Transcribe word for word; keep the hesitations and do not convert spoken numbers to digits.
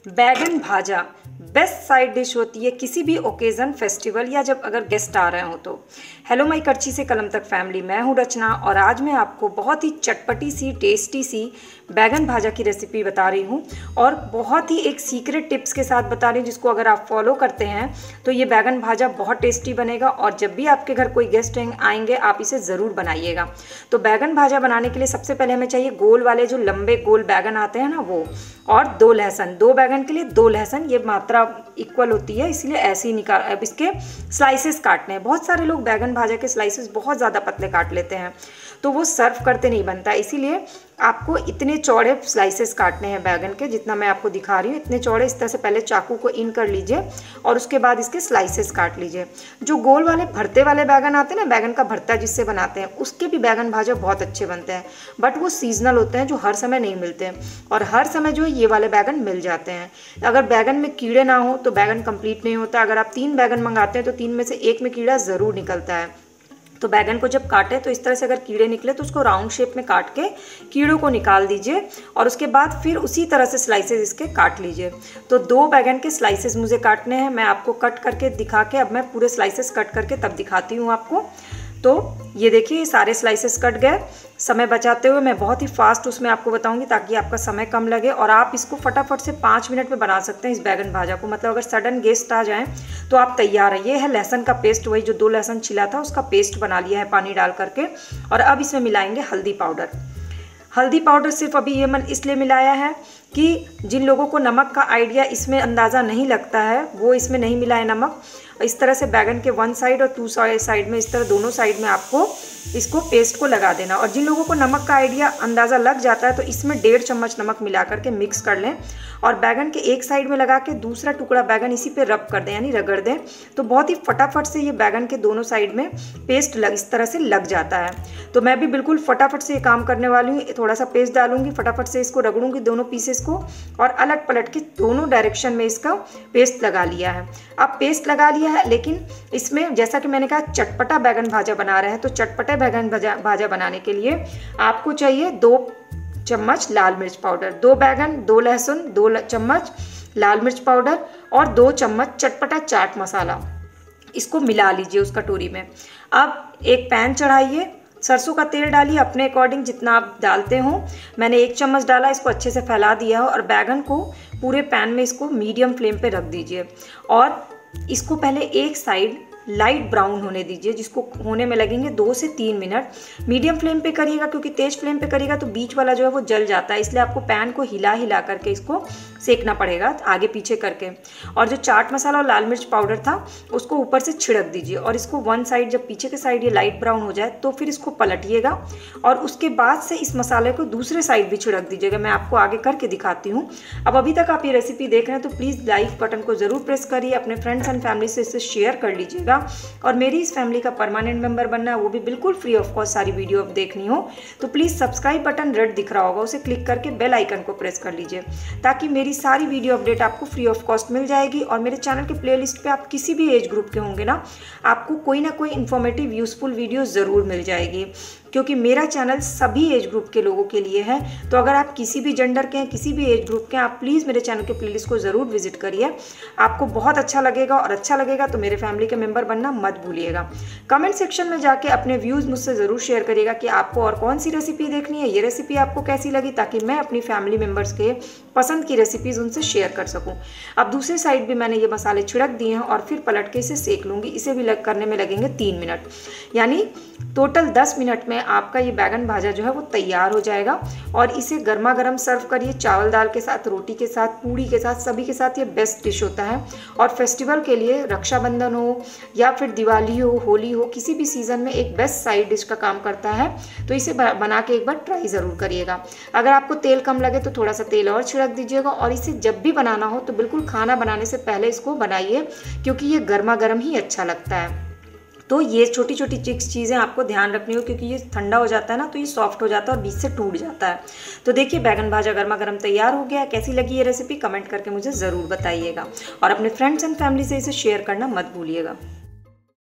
बैगन भाजा best side dish होती है किसी भी ओकेज़न, फेस्टिवल या जब अगर गेस्ट आ रहे हो तो। हेलो माई करची से कलम तक फैमिली, मैं हूँ रचना और आज मैं आपको बहुत ही चटपटी सी टेस्टी सी बैगन भाजा की रेसिपी बता रही हूँ और बहुत ही एक सीक्रेट टिप्स के साथ बता रही हूँ जिसको अगर आप फॉलो करते हैं तो ये बैगन भाजा बहुत टेस्टी बनेगा और जब भी आपके घर कोई गेस्ट आएंगे आप इसे ज़रूर बनाइएगा। तो बैगन भाजा बनाने के लिए सबसे पहले हमें चाहिए गोल वाले जो लंबे गोल बैगन आते हैं ना वो, और दो लहसुन। दो बैगन के लिए दो लहसुन, ये मात्रा इक्वल होती है इसलिए ऐसे ही निकाल। अब इसके स्लाइसेस काटने हैं। बहुत सारे लोग बैगन भाजा के स्लाइसेस बहुत ज़्यादा पतले काट लेते हैं तो वो सर्व करते नहीं बनता, इसीलिए आपको इतने चौड़े स्लाइसेस काटने हैं बैगन के, जितना मैं आपको दिखा रही हूँ इतने चौड़े। इस तरह से पहले चाकू को इन कर लीजिए और उसके बाद इसके स्लाइसेस काट लीजिए। जो गोल वाले भरते वाले बैगन आते हैं ना, बैगन का भरता जिससे बनाते हैं, उसके भी बैगन भाजा बहुत अच्छे बनते हैं, बट वो सीजनल होते हैं जो हर समय नहीं मिलते हैं और हर समय जो है ये वाले बैगन मिल जाते हैं। अगर बैगन में कीड़े ना हो तो बैगन कंप्लीट नहीं होता। अगर आप तीन बैगन मंगाते हैं तो तीन में से एक में कीड़ा ज़रूर निकलता है। तो बैगन को जब काटे तो इस तरह से अगर कीड़े निकले तो उसको राउंड शेप में काट के कीड़ों को निकाल दीजिए और उसके बाद फिर उसी तरह से स्लाइसेस इसके काट लीजिए। तो दो बैगन के स्लाइसेस मुझे काटने हैं, मैं आपको कट करके दिखा के, अब मैं पूरे स्लाइसेस कट करके तब दिखाती हूँ आपको। तो ये देखिए सारे स्लाइसेस कट गए। समय बचाते हुए मैं बहुत ही फास्ट उसमें आपको बताऊंगी ताकि आपका समय कम लगे और आप इसको फटाफट से पाँच मिनट में बना सकते हैं इस बैगन भाजा को। मतलब अगर सडन गेस्ट आ जाएं तो आप तैयार है। ये है लहसुन का पेस्ट, वही जो दो लहसुन छिला था उसका पेस्ट बना लिया है पानी डाल करके। और अब इसमें मिलाएंगे हल्दी पाउडर। हल्दी पाउडर सिर्फ अभी ये मन इसलिए मिलाया है कि जिन लोगों को नमक का आइडिया इसमें अंदाज़ा नहीं लगता है वो इसमें नहीं मिलाए नमक। इस तरह से बैगन के वन साइड और टू साइड में, इस तरह दोनों साइड में आपको इसको पेस्ट को लगा देना। और जिन लोगों को नमक का आइडिया अंदाज़ा लग जाता है तो इसमें डेढ़ चम्मच नमक मिला करके मिक्स कर लें और बैगन के एक साइड में लगा के दूसरा टुकड़ा बैगन इसी पे रब कर दें, यानी रगड़ दें। तो बहुत ही फटाफट से ये बैगन के दोनों साइड में पेस्ट लग इस तरह से लग जाता है। तो मैं भी बिल्कुल फटाफट से ये काम करने वाली हूँ। थोड़ा सा पेस्ट डालूंगी, फटाफट से इसको रगड़ूंगी दोनों पीसेस को और अलट पलट के दोनों डायरेक्शन में इसका पेस्ट लगा लिया है। अब पेस्ट लगा लिया है, लेकिन इसमें जैसा कि मैंने कहा चटपटा बैगन भाजा बना रहे हैं तो चटपटे बैगन भाजा भाजा बनाने के लिए आपको चाहिए दो चम्मच लाल मिर्च पाउडर। दो बैगन, दो लहसुन, दो चम्मच लाल मिर्च पाउडर और दो चम्मच चटपटा चाट मसाला, इसको मिला लीजिए उस कटोरी में। अब एक पैन चढ़ाइए, सरसों का तेल डालिए अपने अकॉर्डिंग जितना आप डालते हो। मैंने एक चम्मच डाला, इसको अच्छे से फैला दिया हो और बैगन को पूरे पैन में इसको मीडियम फ्लेम पे रख दीजिए और इसको पहले एक साइड लाइट ब्राउन होने दीजिए, जिसको होने में लगेंगे दो से तीन मिनट। मीडियम फ्लेम पे करिएगा क्योंकि तेज फ्लेम पे करिएगा तो बीच वाला जो है वो जल जाता है, इसलिए आपको पैन को हिला हिला करके इसको सेकना पड़ेगा आगे पीछे करके। और जो चाट मसाला और लाल मिर्च पाउडर था उसको ऊपर से छिड़क दीजिए और इसको वन साइड, जब पीछे के साइड ये लाइट ब्राउन हो जाए तो फिर इसको पलटिएगा और उसके बाद से इस मसाले को दूसरे साइड भी छिड़क दीजिएगा। मैं आपको आगे करके दिखाती हूँ। अब अभी तक आप ये रेसिपी देख रहे हैं तो प्लीज़ लाइक बटन को ज़रूर प्रेस करिए, अपने फ्रेंड्स एंड फैमिली से इसे शेयर कर लीजिएगा और मेरी इस फैमिली का परमानेंट मेंबर बनना है, वो भी बिल्कुल फ्री ऑफ कॉस्ट। सारी वीडियो अब देखनी हो तो प्लीज़ सब्सक्राइब बटन रेड दिख रहा होगा, उसे क्लिक करके बेल आइकन को प्रेस कर लीजिए ताकि मेरी सारी वीडियो अपडेट आपको फ्री ऑफ कॉस्ट मिल जाएगी। और मेरे चैनल के प्लेलिस्ट पे आप किसी भी एज ग्रुप के होंगे ना, आपको कोई ना कोई इन्फॉर्मेटिव यूजफुल वीडियो ज़रूर मिल जाएगी क्योंकि मेरा चैनल सभी एज ग्रुप के लोगों के लिए है। तो अगर आप किसी भी जेंडर के हैं, किसी भी एज ग्रुप के हैं, आप प्लीज़ मेरे चैनल के प्लेलिस्ट को ज़रूर विजिट करिए, आपको बहुत अच्छा लगेगा। और अच्छा लगेगा तो मेरे फैमिली के मेंबर बनना मत भूलिएगा। कमेंट सेक्शन में जाके अपने व्यूज़ मुझसे ज़रूर शेयर करिएगा कि आपको और कौन सी रेसिपी देखनी है, ये रेसिपी आपको कैसी लगी, ताकि मैं अपनी फैमिली मेम्बर्स के पसंद की रेसिपीज़ उनसे शेयर कर सकूँ। अब दूसरी साइड भी मैंने ये मसाले छिड़क दिए हैं और फिर पलट के इसे सेक लूँगी। इसे भी लग करने में लगेंगे तीन मिनट, यानी टोटल दस मिनट में आपका ये बैगन भाजा जो है वो तैयार हो जाएगा। और इसे गर्मा गर्म सर्व करिए, चावल दाल के साथ, रोटी के साथ, पूड़ी के साथ, सभी के साथ ये बेस्ट डिश होता है। और फेस्टिवल के लिए, रक्षाबंधन हो या फिर दिवाली हो, होली हो, किसी भी सीज़न में एक बेस्ट साइड डिश का काम करता है। तो इसे बना के एक बार ट्राई ज़रूर करिएगा। अगर आपको तेल कम लगे तो थोड़ा सा तेल और छिड़क दीजिएगा। और इसे जब भी बनाना हो तो बिल्कुल खाना बनाने से पहले इसको बनाइए क्योंकि ये गर्मा गर्म ही अच्छा लगता है। तो ये छोटी छोटी चिक्स चीज़ें आपको ध्यान रखनी हो क्योंकि ये ठंडा हो जाता है ना तो ये सॉफ्ट हो जाता है और बीच से टूट जाता है। तो देखिए बैगन भाजा गर्मा गर्म तैयार हो गया। कैसी लगी ये रेसिपी कमेंट करके मुझे ज़रूर बताइएगा और अपने फ्रेंड्स एंड फैमिली से इसे शेयर करना मत भूलिएगा।